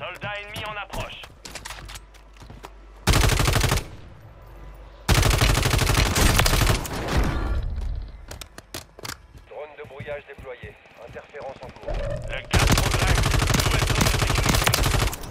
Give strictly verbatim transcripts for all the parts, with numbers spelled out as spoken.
Soldat ennemi en approche. Drone de brouillage déployé. Interférence en cours. Le gaz progresse. Nouvelle zone de sécurité.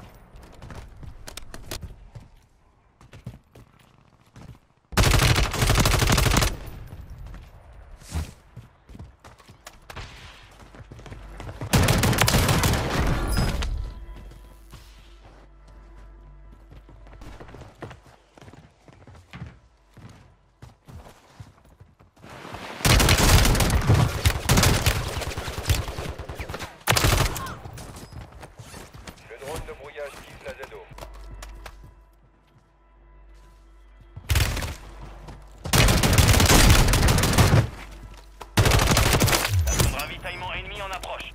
Le drone de brouillage vise la Z O. Station de ravitaillement ennemi en approche.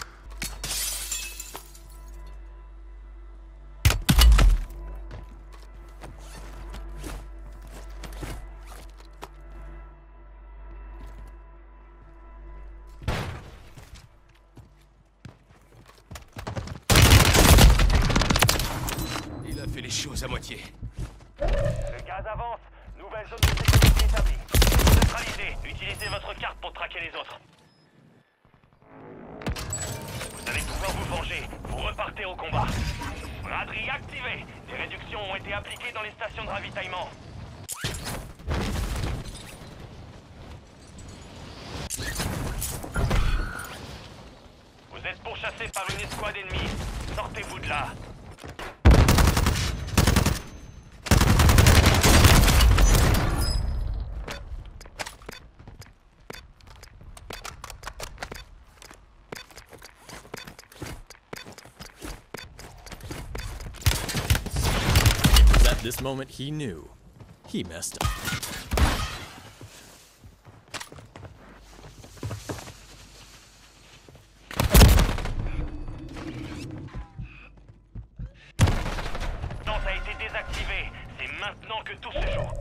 Il a fait les choses à moitié. Le gaz avance. Nouvelle zone de sécurité établie. Neutralisé. Utilisez votre carte pour traquer les autres. Vous allez pouvoir vous venger. Vous repartez au combat. Braderie activée. Des réductions ont été appliquées dans les stations de ravitaillement. Vous êtes pourchassé par une escouade ennemie. Sortez-vous de là. At this moment, he knew. He messed up. Lance a été désactivé. C'est maintenant que tout se joue.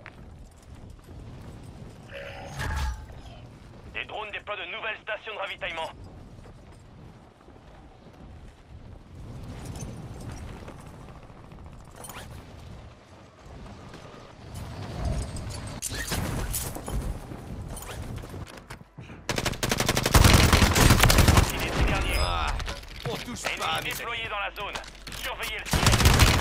Les drones déploient de nouvelles stations de ravitaillement. Il est ces derniers. Ah, on touche pas à Ennemis mes déployés dans la zone. Surveillez le ciel.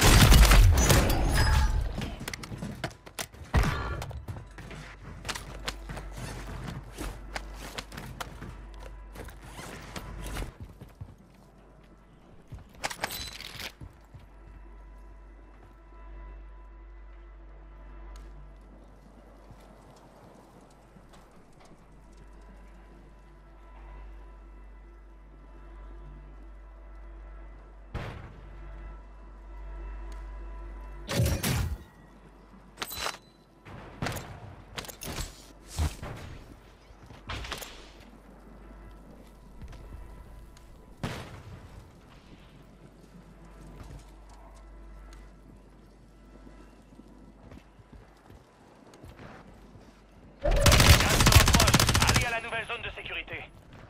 Gaz se rapproche. Allez à la nouvelle zone de sécurité.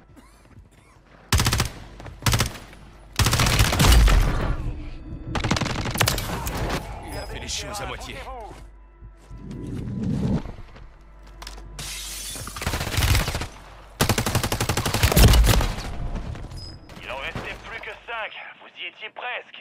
Il a fait les choses à moitié. Il en restait plus que cinq. Vous y étiez presque.